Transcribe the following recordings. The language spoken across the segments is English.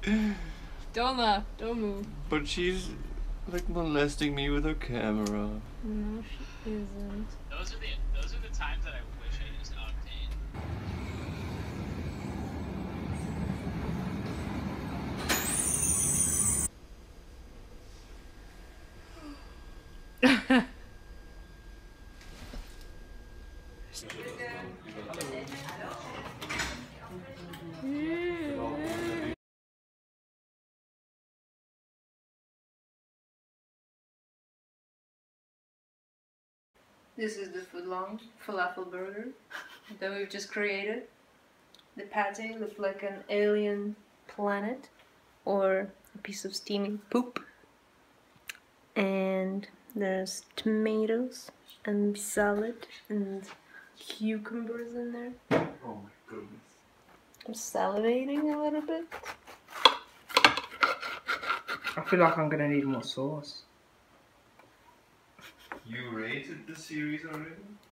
Don't laugh, don't move. But she's like molesting me with her camera. No, she isn't. Those are the times that I wish I used Octane. This is the footlong falafel burger that we've just created. The pate looks like an alien planet or a piece of steaming poop. And there's tomatoes and salad and cucumbers in there. Oh my goodness. I'm salivating a little bit. I feel like I'm gonna need more sauce. You rated the series already?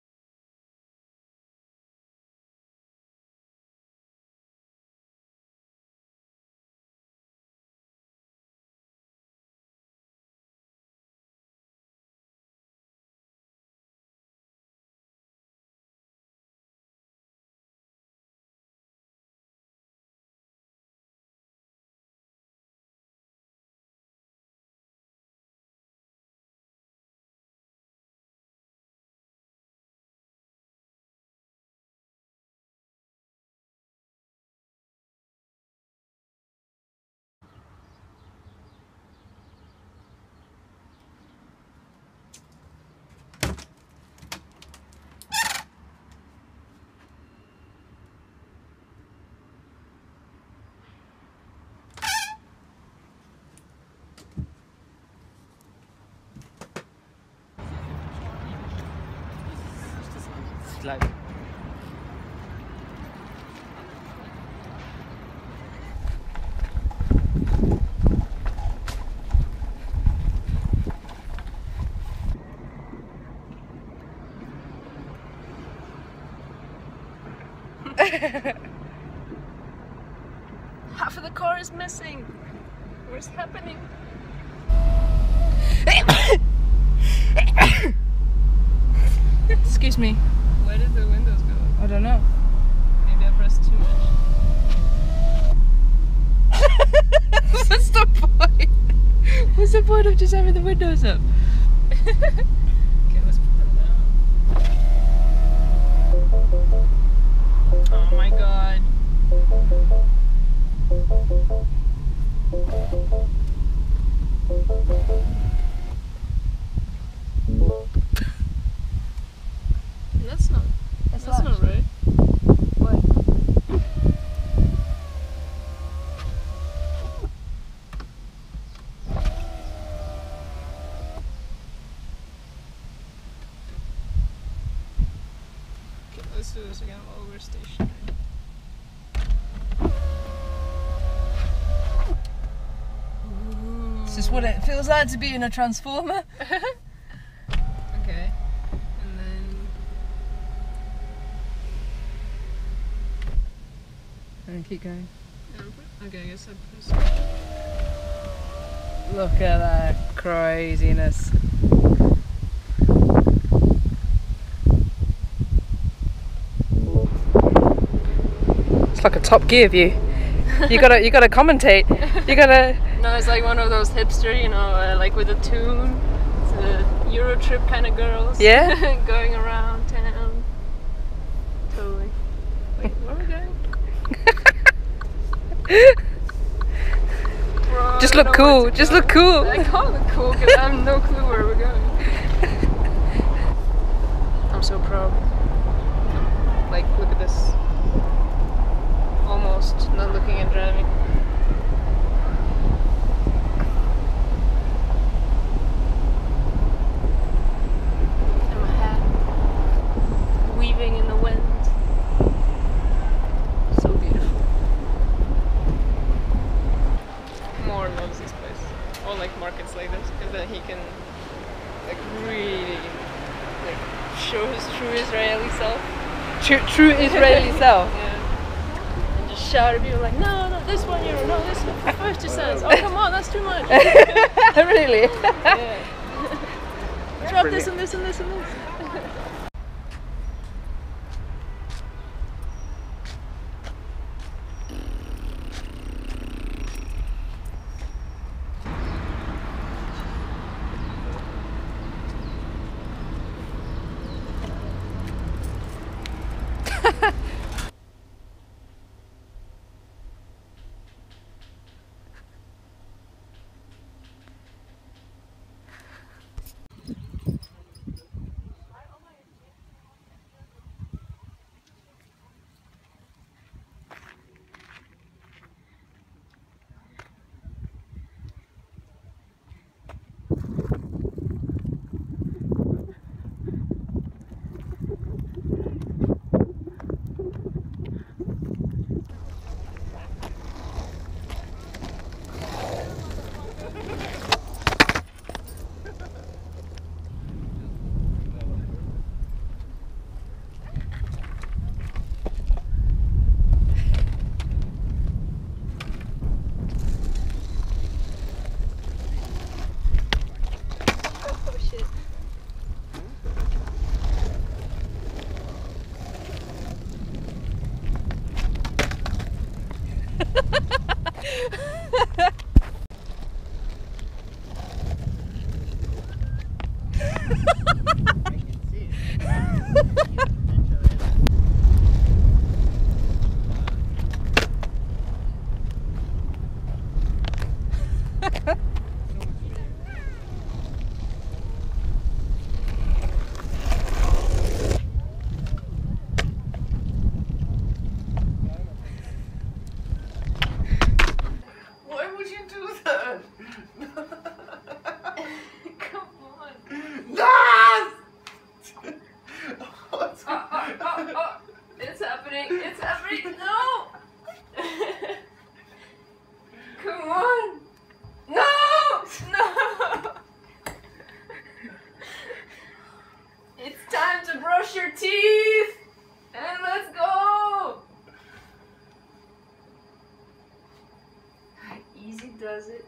Like Half of the car is missing. What's happening? Excuse me. Where did the windows go? I don't know. Maybe I pressed too much. What's the point? What's the point of just having the windows up? Okay, let's put them down. Oh my god. That's not right. What? Okay, let's do this again while we're stationary. Is this what it feels like to be in a transformer? Okay. And then And keep going. okay, I guess I press. Look at that craziness. It's like a Top Gear view. You gotta commentate. You gotta. No, it's like one of those hipster, you know, like with a tune. It's a Euro trip kind of girls. Yeah? Going around town. Totally. Wait, where are we going? Bro, Just I don't look know where cool. to Just go. look cool. I can't look cool because I have no clue where we're going. I'm so proud. Like, look at this. Almost not looking and driving. And my hat weaving in the wind. So beautiful. More loves this place. Or like markets like this, because then he can like really like show his true Israeli self. True Israeli self. Yeah. And just shout at people like, no, no, this 1 euro, no, this one for 50 cents. Oh, come on, that's too much. Really? Yeah. Drop this and this and this and this. Why would you do that? Come on. No! Oh. It's happening. It's happening. No! Come on. No! No! It's time to brush your teeth. And let's go. Easy does it.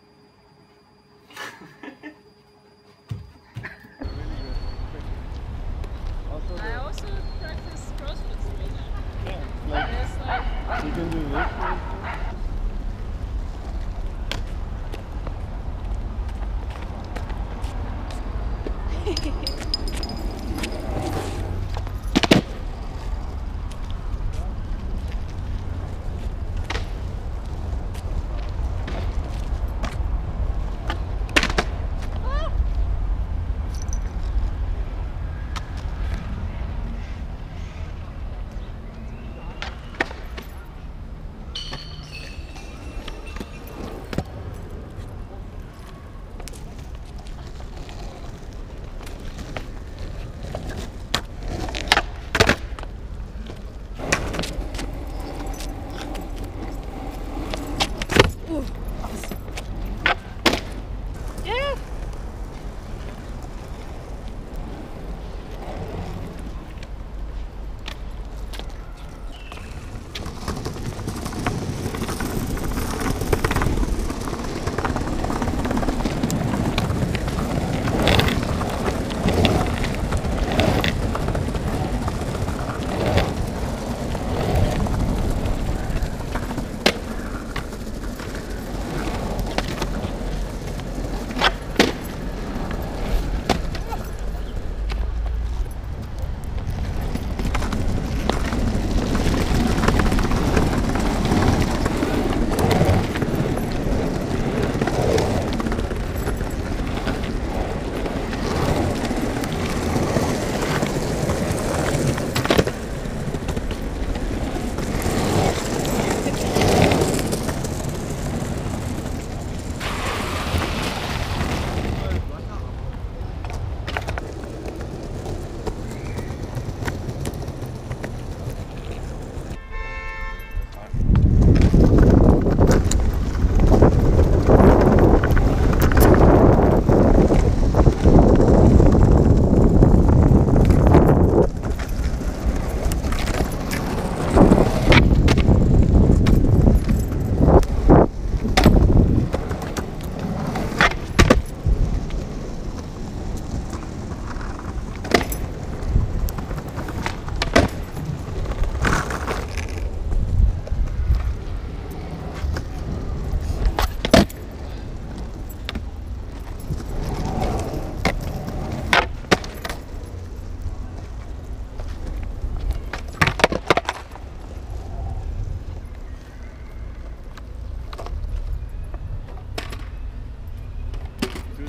I also practice CrossFit with that. Like, It's like, you can do this.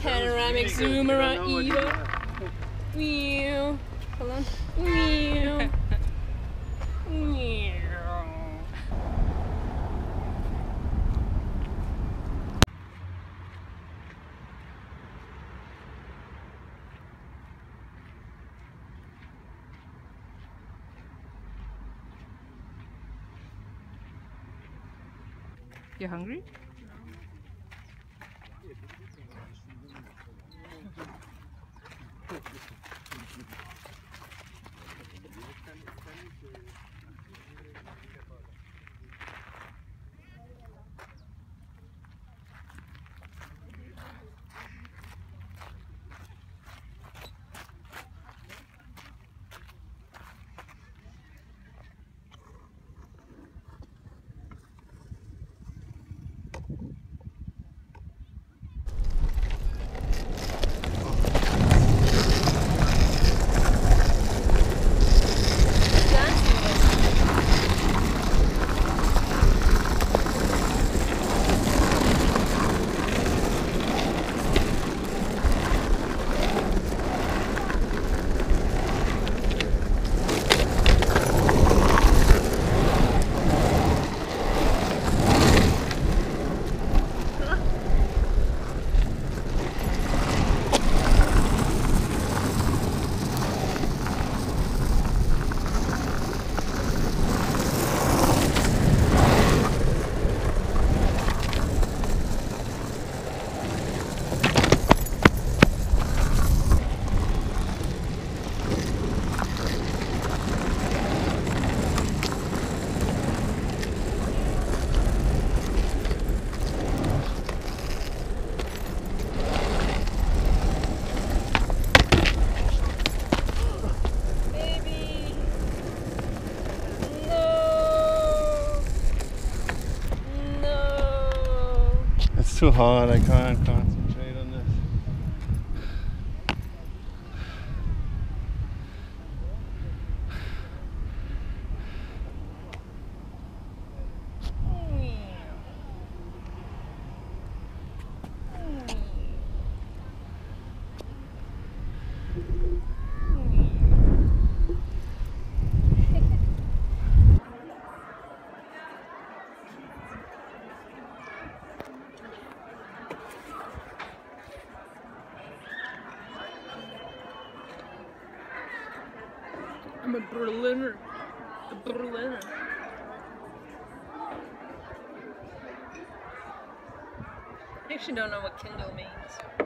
panoramic zoom around Eva. Meow. Hold on. Meow. Meow. You hungry? It's too hard, I can't concentrate on this. I'm a Berliner. A Berliner. I actually don't know what Kindle means.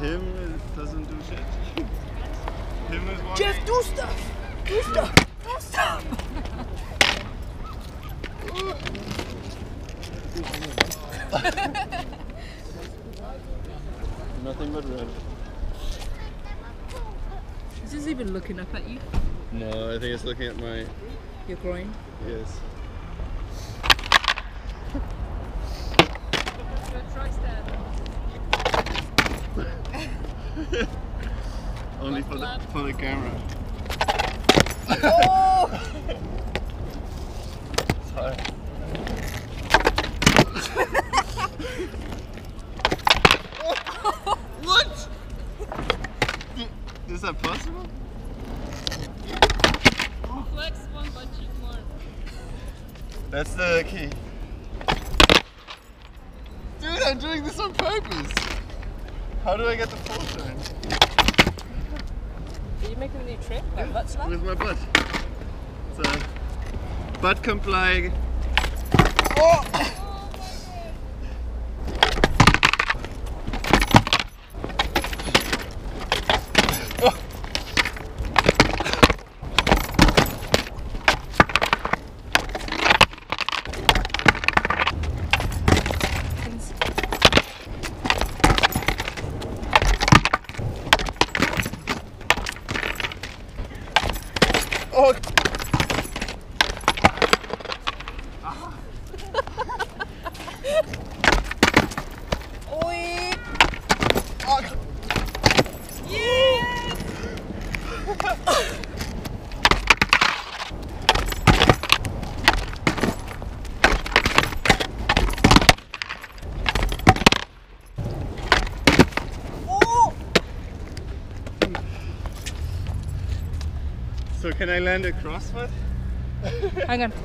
him doesn't do shit. Him is walking. Jeff, do stuff! Do stuff! Do stuff! Nothing but red. Is this even looking up at you? No, I think it's looking at my... Your groin? Yes. Only for the camera. Oh! Sorry. What? Is that possible? Flex one butt cheek more. That's the key. Dude, I'm doing this on purpose. How do I get the full turn? Are you making a new trick? Like butt slap? With my butt. It's a butt comply. Oh! Oh! Oi! Oh! Yes! Oh! So can I land a crossfoot? Hang on.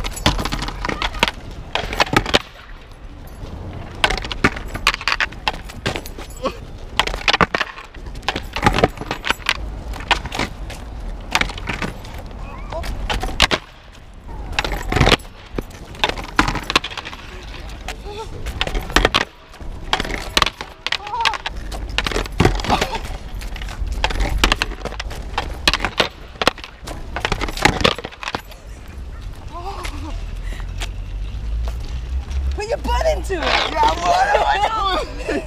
Put your butt into it! Yeah, what am I doing?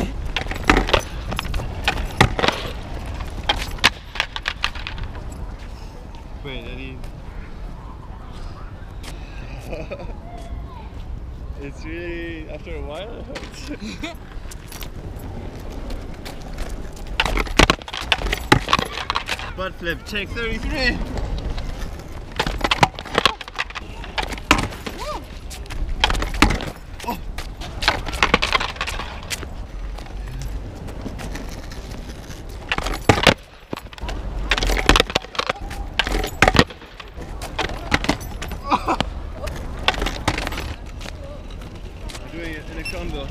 Wait, I need... It's really... after a while it hurts. Butt flip, take 33! Doing it in a combo.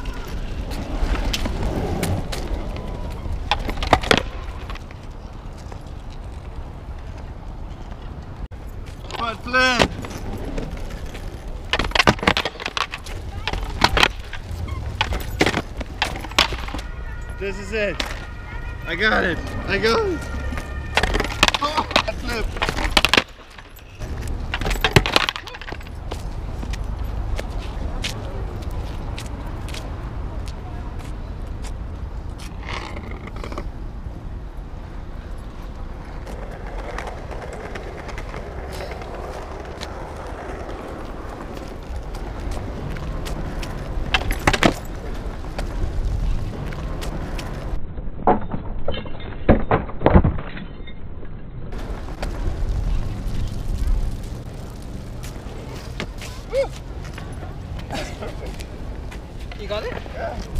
Butt flip! This is it. I got it. I got it. Oh, butt flip. You got it? Yeah.